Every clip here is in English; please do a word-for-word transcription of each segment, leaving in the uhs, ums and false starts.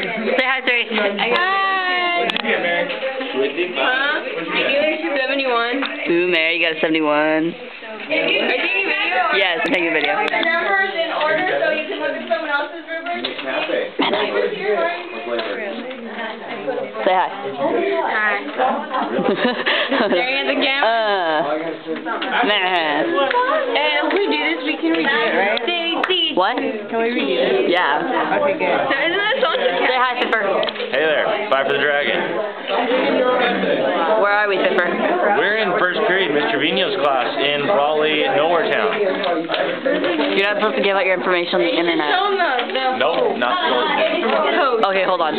Say hi, Three. Hi. Huh? seventy-one. Ooh, Mary, you got a seventy-one. Are you taking video? Yes, I'm taking a video. The numbers in order so you can look at someone else's rubric. Say hi. Hi. Staring at the camera? Uh. Nah. And if we do this, we can redo it, right? What? Can we redo this? Yeah. Okay, good. So isn't that so Say hi, Fiffer. Hey there, Fifer the Dragon. Where are we, Fiffer? We're in first period, Mister Trevino's class in Raleigh, Nowhere Town. You're not supposed to give out your information on the internet. Nope, not supposed to. Okay, hold on.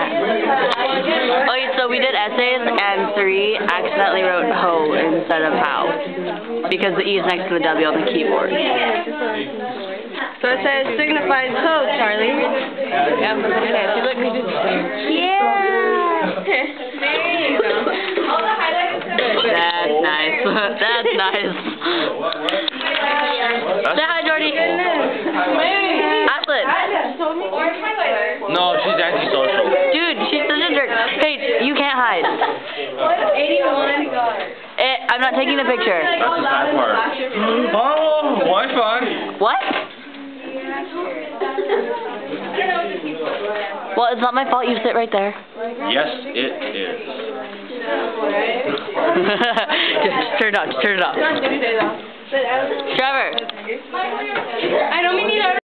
Okay, so we did essays, and Three accidentally wrote ho instead of how, because the E is next to the W on the keyboard. So it says signifies ho, Charlie. Yep. Okay, so look, we just... Yeah! There you go. All the highlights are That's nice. That's nice. Say hi, Jordy. Ashlyn. No, she's antisocial. Dude, she's such a jerk. Hey, you can't hide. eighty-one. Eh, I'm not taking the picture. That's the sad part. Oh, Wi-Fi. What? Well, it's not my fault you sit right there. Yes, it is. Just turn it off, just turn it off. Trevor. I don't mean either.